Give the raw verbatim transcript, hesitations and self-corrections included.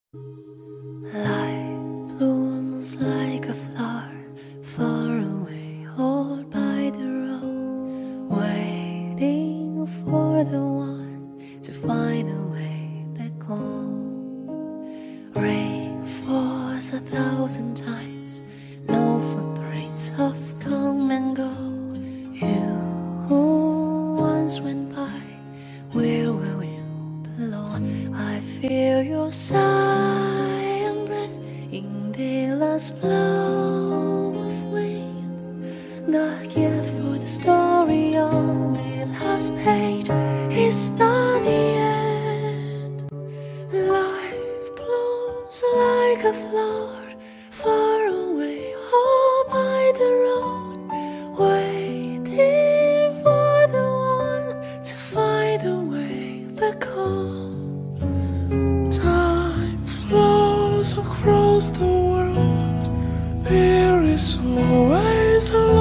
Life blooms like a flower far away, all by the road, waiting for the one to find a way back home. Rain falls a thousand times, no footprints of come and go. You who once went by, where will you belong? I feel your sigh and breath in the last blow of wind. Not yet, for the story on the last page is not the end. Life blooms like a flower far away, all by the road, waiting for the one to find a way back home. Time flows across the world, there is always a